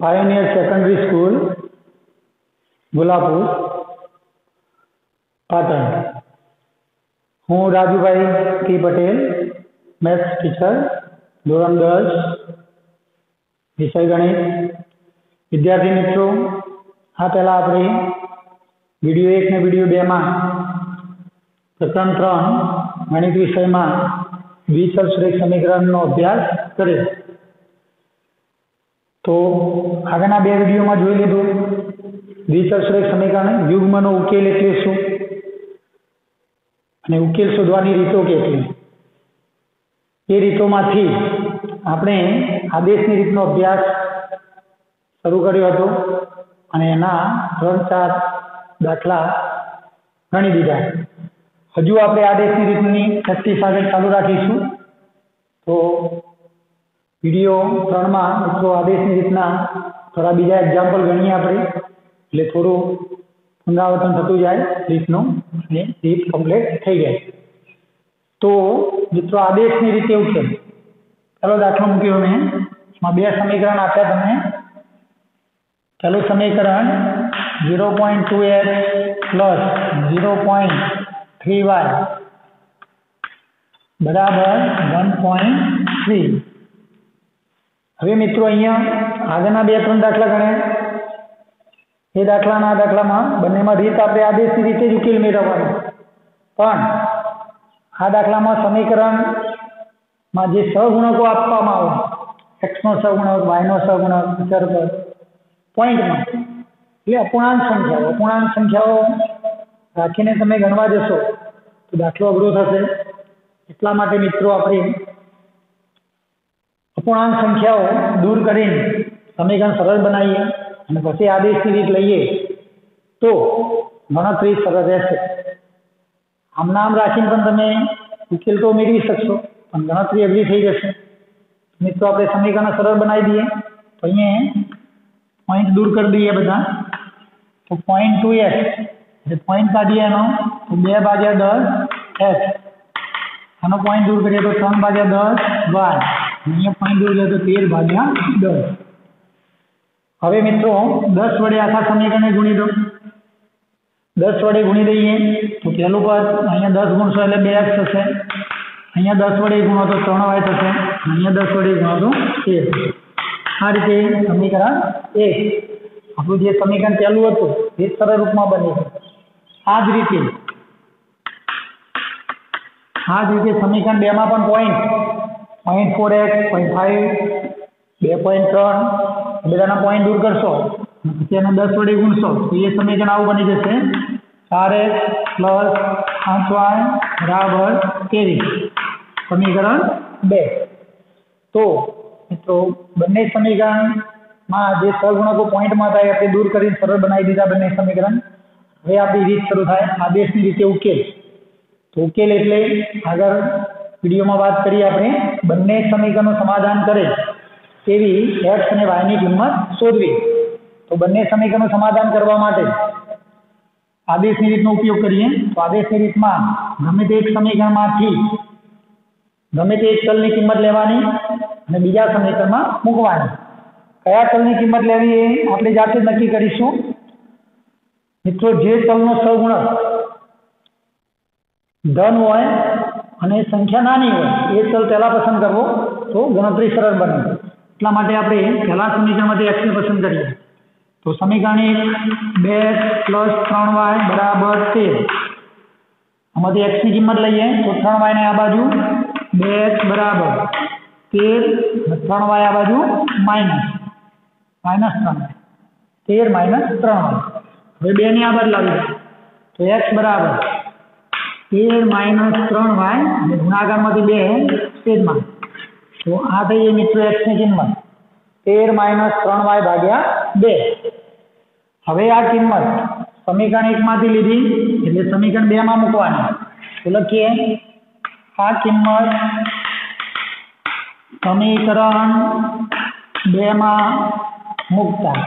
Pioneer secondary school Gulapur Patan. હું Rajubhai T Patel, maths teacher, ધોરણ 10, વિષય ગણિત। વિદ્યાર્થી મિત્રો, આ પહેલાં આપણે વિડીયો 1 ને વિડીયો 2 માં પ્રકરણ 3 ગણિત વિષયમાં દ્વિસરસુરેખ સમીકરણનો અભ્યાસ કર્યો। તો આગળના 2 વિડીયોમાં જોઈ લીધું દ્વિસરસુરેખ સમીકરણ યુગ્મનો ઉકેલ એટલે શું અને ઉકેલ શોધવાની રીતો કેટલી। એ રીતોમાંથી આપણે આદેશની રીતનો અભ્યાસ શરૂ કર્યો હતો અને એના 3-4 દાખલા ગણી દીધા। હજુ આપણે આદેશની રીતની પ્રેક્ટિસ આગળ ચાલુ રાખીશું। તો વિડીયો 3 માં મિત્રો આદેશની રીતના થોડા બીજા એક્ઝામ્પલ ગણીએ આપણે, એટલે થોડું પુનરાવર્તન થતું જાય રીતનું અને રીત કમ્પ્લીટ થઈ જાય। તો મિત્રો આદેશની રીતે ઉકેલ, ચાલો દાખલો મૂક્યો મેં, એમાં 2 સમીકરણ આપ્યા તમને। ચાલો સમીકરણ 0.2x પ્લસ 0.3y બરાબર 1.3। હવે મિત્રો અહીંયા આગળના 2-3 દાખલા ગણ્યા। એ દાખલાના આ દાખલામાં બંનેમાં રીત આપણે આદેશની રીતે જ ઉકેલ મેળવવાનો, પણ આ દાખલામાં સમીકરણમાં જે સહગુણકો આપવામાં આવે, x નો સહગુણક, y નો સહગુણક, અચર પર પોઈન્ટમાં, એટલે અપૂર્ણાંક સંખ્યાઓ રાખીને તમે ગણવા જશો તો દાખલો અઘરો થશે। એટલા માટે મિત્રો આપણે અપૂર્ણાંક સંખ્યાઓ દૂર કરીને સમીકરણ સરળ બનાવીએ અને પછી આદેશની રીત લઈએ તો ગણતરી સરળ રહેશે। આમ નામ રાખીને પણ તમે ઉકેલ તો મેળવી શકશો, પણ ગણતરી અઘરી થઈ જશે। મિત્રો આપણે સમીકરણ સરળ બનાવી દઈએ તો અહીંયા પોઈન્ટ દૂર કરી દઈએ બધા। તો 0.2x એટલે પોઈન્ટ કાઢીએ એનો તો 2/10x, આનો પોઈન્ટ દૂર કરીએ તો 3/10y, અહીંયા પોઈન્ટ દૂર કરીએ તો 13/10। હવે મિત્રો 10 વડે આખા સમીકરણને ગુણી દો। 10 વડે ગુણી દઈએ તો પહેલું પદ અહીંયા 10 ગુણશો એટલે 2x થશે, અહીંયા 10 વડે ગુણો તો 3y થશે, અહીંયા 10 વડે ગુણો તો 13। આ રીતે સમીકરણ 1 આપણું જે સમીકરણ પહેલું હતું એ સરળ રૂપમાં બને છે। આ જ રીતે સમીકરણ 2 માં પણ પોઈન્ટ 0.4x, 0.5, 2.3 બધાના પોઈન્ટ દૂર કરશો પછી એને 10 વડે ગુણશો તો એ સમીકરણ આવું બની જશે 4x પ્લસ 5y બરાબર 23, સમીકરણ 2। તો મિત્રો બંને સમીકરણમાં જે સહગુણકો પોઈન્ટમાં હતા એ આપણે દૂર કરીને સરળ બનાવી દીધા બંને સમીકરણ। હવે આપણી રીત શરૂ થાય આદેશની રીતે ઉકેલ। તો ઉકેલ એટલે આગળ વિડીયોમાં વાત કરી આપણે બંને સમીકરણનું સમાધાન કરે તેવી x અને y ની કિંમત શોધવી। તો બંને સમીકરણનું સમાધાન કરવા માટે આદેશની રીતનો ઉપયોગ કરીએ। તો આદેશની રીતમાં ગમે તે એક સમીકરણમાંથી ગમે તે એક ચલની કિંમત લેવાની અને બીજા સમીકરણમાં મૂકવાની। કયા ચલની કિંમત લેવી એ આપણે જાતે જ નક્કી કરીશું। મિત્રો જે ચલનો સહગુણક ધન હોય અને સંખ્યા નાની હોય એ ચલ પહેલા પસંદ કરવો તો ગણતરી સરળ બને। એટલા માટે આપણે પહેલા સમીકરણમાંથી x ને પસંદ કરીએ। તો સમીકરણ 1 2x પ્લસ 3y બરાબર 13, આમાંથી x ની કિંમત લઈએ તો 3y ને આ બાજુ 2x બરાબર 13, 3y આ બાજુ માઇનસ 3, 13 - 3y। હવે 2 ની આ બાજુ લાવી તો x બરાબર 13 - 3y અને ગુણાકારમાંથી 2 છેદમાં, તો આ થઈ મિત્રો x ની કિંમત 13 - 3y ભાગ્યા 2। હવે આ કિંમત સમીકરણ 1 માંથી લીધી એટલે સમીકરણ 2 માં મૂકવાની। તો લખીએ આ કિંમત સમીકરણ 2 માં મૂકતા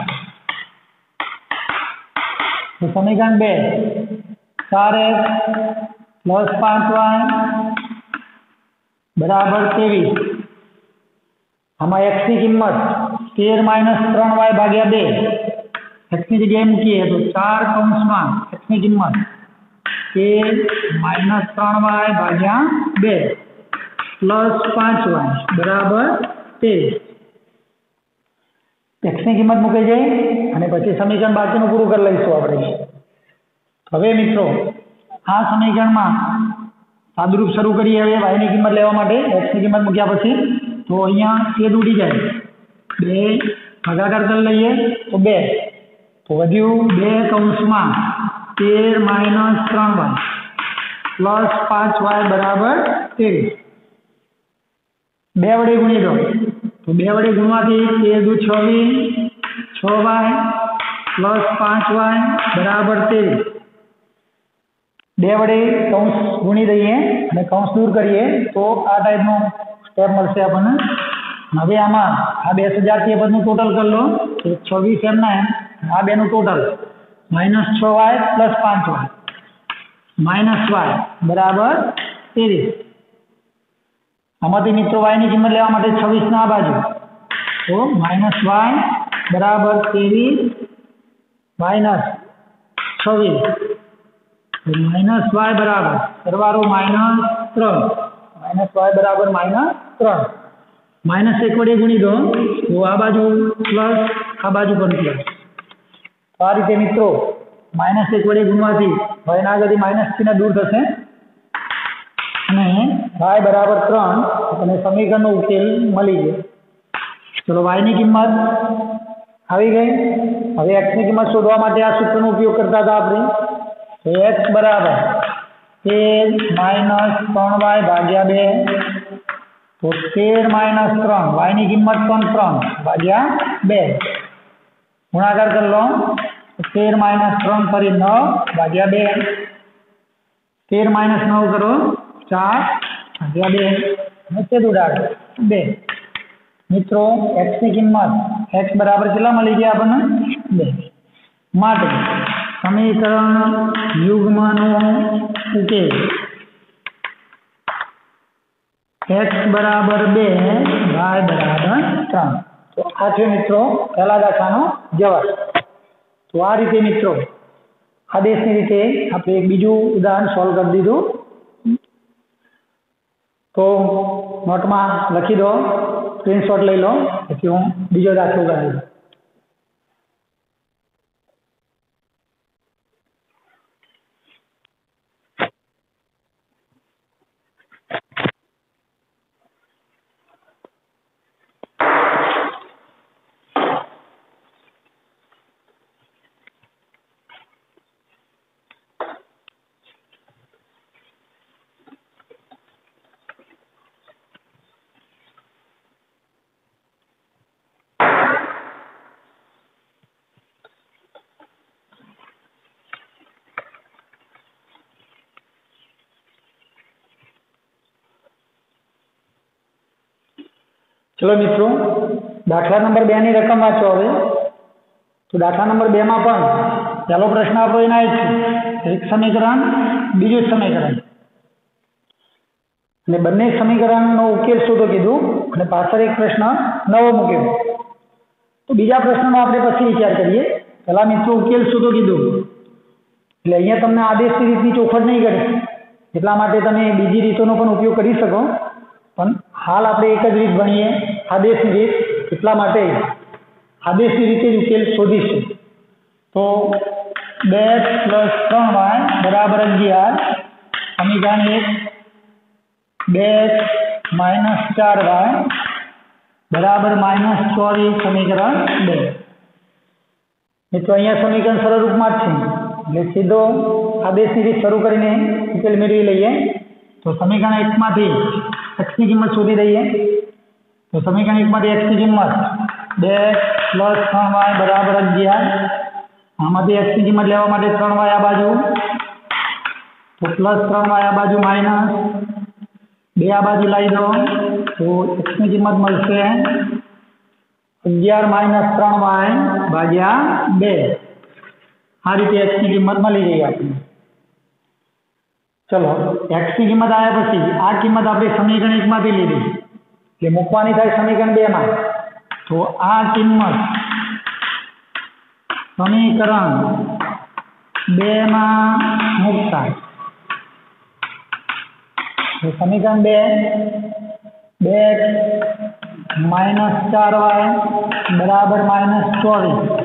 તો સમીકરણ 2 4x પ્લસ 5y બરાબર 23 આમાં x ની કિંમત 13 - 3y ભાગ્યા 2 x ની જગ્યાએ મૂકીએ તો 4 કૌંસમાં x ની કિંમત 13 - 3y ભાગ્યા 2 પ્લસ 5y બરાબર 13 x ની કિંમત મૂકી જાય અને પછી સમીકરણ બાકીનું પૂરું કરી લઈશું આપણે। હવે મિત્રો આ સમીકરણમાં સાદુરૂપ શરૂ કરીએ। હવે y ની કિંમત લેવા માટે x ની કિંમત મૂક્યા પછી તો અહીંયા છેદ ઉડી જાય 2 ભાગાકાર કરી લઈએ તો 2 તો વધ્યું 2 કૌંસમાં 13 - 3y પ્લસ 5y બરાબર 23 2 વડે ગુણી દો તો 2 વડે ગુણવાથી 13 × 26 6y પ્લસ 5y બરાબર 23 2 વડે કૌંસ ગુણી દઈએ અને કૌંસ દૂર કરીએ તો આ ટાઈપનું સ્ટેપ મળશે આપણને। હવે આમાં આ બે સજાતીય પદનું ટોટલ કરી લો તો 26 એમના એમ આ બેનું total -6y plus 5y -y બરાબર 23 આમાંથી મિત્રો y ની કિંમત લેવા માટે 26 ના આ બાજુ તો -y બરાબર 23 -26 -y બરાબર સરવાળો -3 -y બરાબર -3 -1 વડે ગુણી દો તો આ બાજુ પ્લસ આ બાજુ પણ પ્લસ તો આ રીતે મિત્રો -1 વડે ગુણવાથી y ના આગળથી માઇનસ ચિહ્ન દૂર થશે અને y બરાબર 3 અને સમીકરણનો ઉકેલ મળી ગયો। ચલો y ની કિંમત આવી ગઈ। હવે x ની કિંમત શોધવા માટે આ સૂત્રનો ઉપયોગ કરતા હતા આપણે તો x બરાબર 13 - 3y ભાગ્યા 2 તો 13 - 3 y ની કિંમત પણ 3 ભાગ્યા 2 ગુણાકાર કરી લો 13 - 3 ફરી 9 ભાગ્યા 2 13 - 9 કરો 4 ભાગ્યા 2 અને છેદ ઉડાડો 2 મિત્રો x ની કિંમત x બરાબર કેટલા મળી ગયા આપણને 2 માટે સમીકરણ યુગ્મનો ઉકેલ x બરાબર 2 y બરાબર 3 તો આ છે મિત્રો પહેલા દાખલાનો જવાબ। તો આ રીતે મિત્રો આદેશની રીતે આપણે એક બીજું ઉદાહરણ સોલ્વ કરી દીધું તો નોટમાં લખી દો સ્ક્રીનશોટ લઈ લો પછી હું બીજો દાખલો કરી દઉં। चलो मित्रों दाखला नंबर 2 ની રકમ વાંચો। હવે તો દાખલા નંબર 2 માં પણ પહેલો પ્રશ્ન આપણો એના જ છે એક સમીકરણ બીજું સમીકરણ અને બંને સમીકરણનો ઉકેલ શોધો કીધું અને પાછળ એક પ્રશ્ન નવો મૂક્યો। તો બીજા પ્રશ્નનો આપણે પછી વિચાર કરીએ। પહેલા મિત્રો ઉકેલ શોધો કીધું એટલે અહીંયા તમને આદેશની રીતની ચોખવટ નહીં કરી એટલા માટે તમે બીજી રીતોનો પણ ઉપયોગ કરી શકો પણ हाल આપણે એક જ રીત ભણીએ આદેશની રીત એટલા માટે આદેશની રીતે જ ઉકેલ શોધીશું। તો 2 + 3y બરાબર 11 સમીકરણ 1 2 - 4y બરાબર -24 સમીકરણ 2 મિત્રો અહીંયા સમીકરણ સરળ રૂપમાં જ છે એટલે સીધો આદેશની રીત શરૂ કરીને ઉકેલ મેળવી લઈએ। તો સમીકરણ 1 માંથી x ની કિંમત શોધી દઈએ તો સમીકરણ 1 માંથી x ની કિંમત 2 + 3y બરાબર 11 આમાંથી x ની કિંમત લેવા માટે 3y આ બાજુ તો +3y આ બાજુ માઈનસ 2 આ બાજુ લાવી દો તો x ની કિંમત મળશે 11 - 3y ભાગ્યા 2 આ રીતે x ની કિંમત મળી ગઈ આપણને। चलो x की कीमत आया પછી આ કિંમત આપણે સમીકરણ 1 માંથી લીધી એટલે મૂકવાની થાય સમીકરણ 2 માં, તો આ કિંમત સમીકરણ 2 માં મૂકતા, તો સમીકરણ 2 માઇનસ 4y બરાબર માઇનસ 24,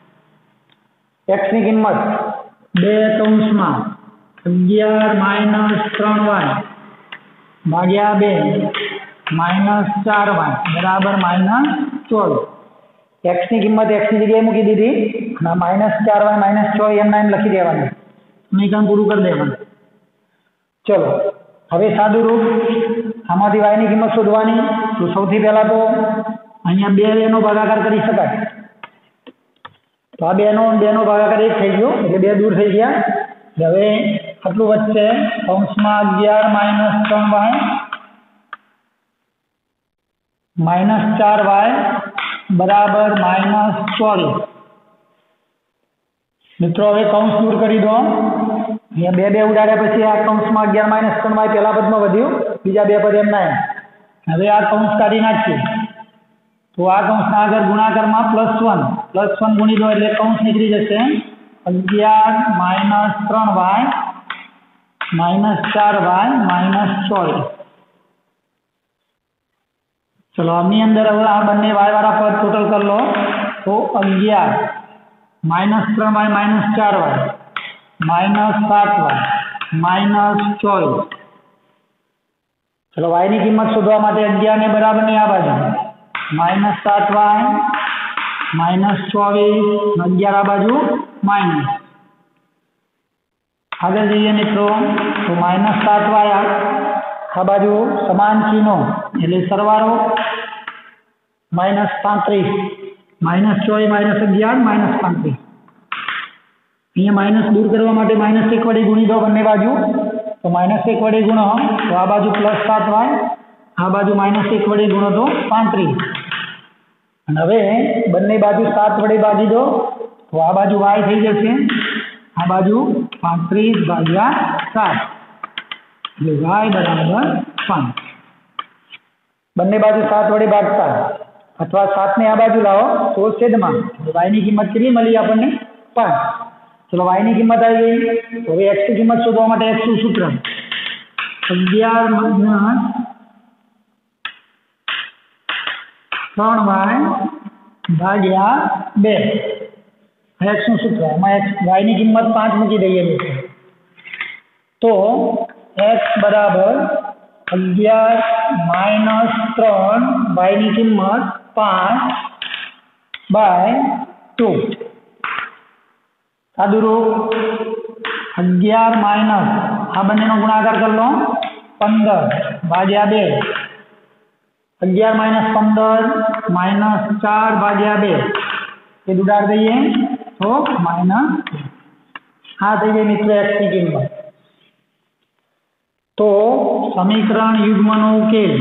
x ની કિંમત 2 કૌંસમાં 11 માઇનસ 3y ભાગ્યા 2 માઇનસ 4y બરાબર માઇનસ 24. x ની કિંમત x ની જગ્યાએ મૂકી દીધી અને માઇનસ 4y માઇનસ 24 એમના એમ લખી દેવાનું, સમીકરણ પૂરું કરી દેવાનું. ચલો હવે સાદું રૂપ આમાંથી y ની કિંમત શોધવાની. તો સૌથી પહેલા તો અહીંયા 2 નો ભાગાકાર કરી શકાય, તો આ 2 નો ભાગાકાર 1 થઈ ગયો એટલે 2 દૂર થઈ ગયા. હવે આટલું વચ્ચે કૌંસમાં 11 માઇનસ 3y માઇનસ 4y બરાબર માઇનસ 24. મિત્રો હવે કૌંસ દૂર કરી દો. અહીંયા 2 ઉડાડ્યા પછી આ કૌંસમાં 11 માઇનસ 3y પહેલા પદમાં વધ્યું, બીજા 2 પદ એમના એમ. હવે આ કૌંસ કાઢી નાખીએ તો આ કૌંસના આગળ ગુણાકારમાં +1 ગુણી દો એટલે કૌંસ નીકળી જશે 11 minus 3y minus 4y minus 24. चलो आमनी अंदर હવે આ બંને y વાળા પદ ટોટલ कर लो तो 11 minus 3y minus 4y minus 7y minus 24. चलो y ની કિંમત શોધવા માટે 11 ને બરાબર ની આ બાજુ माइनस 7y माइनस 24 11 આ બાજુ माइनस. આગળ જઈએ મિત્રો તો माइनस 7y આ બાજુ સમાન ચિહ્નો એટલે સરવાળો -35 -24 -11 -35. અહીંયા માઇનસ દૂર કરવા માટે -1 વડે ગુણી દો બંને બાજુ, તો -1 વડે ગુણો તો આ બાજુ +7y આ બાજુ -1 વડે ગુણો તો 35. અને હવે બંને બાજુ 7 વડે ભાગી દો તો આ બાજુ y થઈ જશે, આ બાજુ 35 ભાગ્યા 7 એટલે y બરાબર 5. બંને બાજુ 7 વડે ભાગતા અથવા 7 ને આ બાજુ લાવો તો છેદમાં y ની કિંમત કેટલી મળી આપણને 5. ચલો y ની કિંમત આવી ગઈ. તો હવે x ની કિંમત શોધવા માટે x નું સૂત્ર 11 માઇનસ 3y ભાગ્યા 2. x નું સૂત્ર એમાં y ની કિંમત 5 મૂકી દઈએ મિત્રો, તો x બરાબર 11 માઇનસ 3 y ની કિંમત 5/2. સાદું રૂપ 11 માઇનસ આ બંનેનો ગુણાકાર કરી લો 15/2. 11 માઇનસ 15 માઇનસ 4/2 એ ઉડાડ દઈએ તો માઇનસ. આ થઈ ગઈ મિત્રો x ની કિંમત. તો સમીકરણ યુગ્મનો ઉકેલ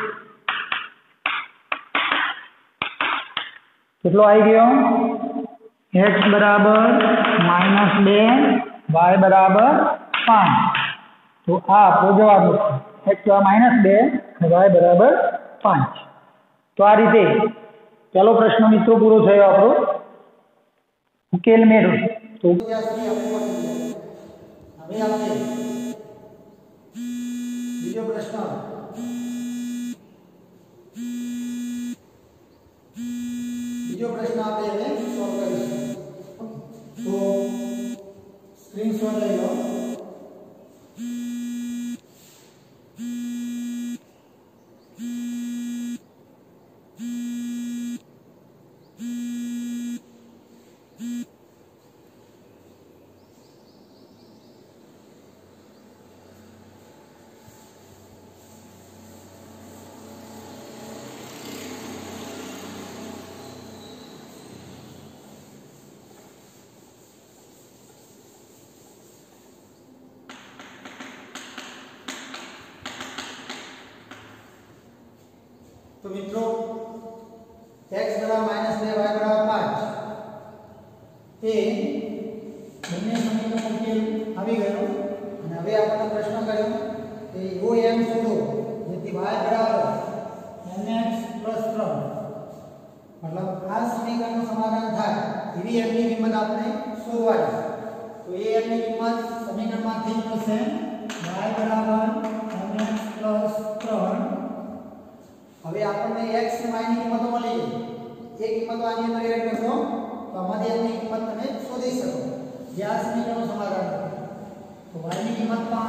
કેટલો આવી ગયો? x બરાબર -2 y બરાબર 5. તો આ આપણો જવાબ છે, x -2 y બરાબર 5. તો આ રીતે પહેલો પ્રશ્ન મિત્રો પૂરો થયો આપણો. ઉકેલ મેળવો. તો હવે આપણે બીજો પ્રશ્ન આપણે હવે સોલ્વ કરીશું. તો સ્ક્રીનશોટ લઈ લો. तो मित्रों x बराबर -2 y बराबर 5 એ બંને સમીકરણનો ઉકેલ આવી ગયો. અને હવે આપણે પ્રશ્ન કર્યો કે એવો m શોધો જેથી y બરાબર mx + 3 मतलब આ સમીકરણનું સમાધાન થાય એવી m ની કિંમત આપણે શોધવાની તો એ m ની કિંમત સમીકરણમાંથી મળશે y = mx + 3 હવે આપણને x અને y ની કિંમતો મળી ગઈ એ કિંમતો આની અંદર એડ કરશો તો આમાંથી m ની કિંમત તમે શોધી શકો જે આ સમીકરણનું સમાધાન કરે તો y ની કિંમત 5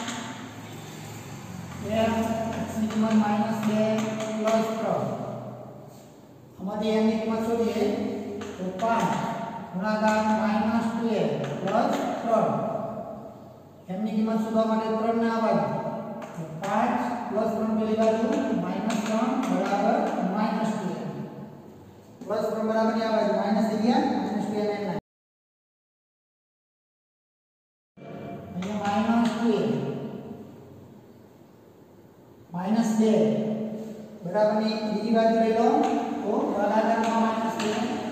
m x ની કિંમત -2 + 3 આમાંથી m ની કિંમત શોધીએ તો 5 ગુણાકાર -2 + 3 m ની કિંમત શોધવા માટે 3 ને આ બાજુ તો 5 + 3 પેલી બાજુ -3 = -2 + 3 બરાબર ની આ બાજુ માઈનસ થઈ ગયા -2 -2 બરાબર ની બીજી બાજુ લઈ લો તો ભાગાકારમાં -2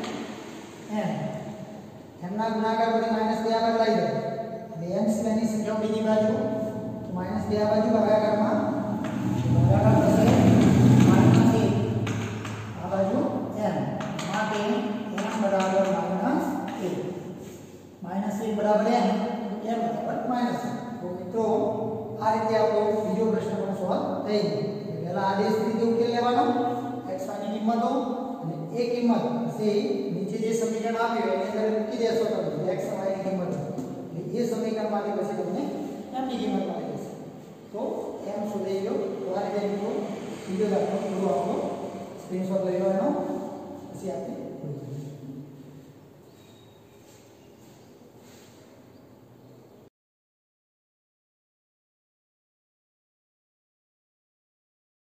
m ના ગુણાકાર પછી -2 આગળ લઈ દો એટલે m ની સંખ્યા બીજી બાજુ તો -2 આ બાજુ ભાગાકારમાં ભાગાકાર થશે -1 આ બાજુ m માટે m બરાબર -1 બરાબર m બરાબર માઈનસ તો મિત્રો આ રીતે આપણો બીજો પ્રશ્ન પણ સોલ્વ થઈ ગયો પહેલા આદેશ રીતે ઉકેલ લેવાનો x y ની કિંમતો અને એ કિંમત છે નીચે જે સમીકરણ આપ્યું એની અંદર મૂકી દેશો તમે x y ની કિંમત એટલે એ સમીકરણમાંથી પછી તમને m ની કિંમત મળી જશે તો m શોધી ગયો તો આ રીતે મિત્રો બીજો દાખલો પૂરો આપણો સ્ક્રીનશોટ લઈ લો એનો પછી આપણે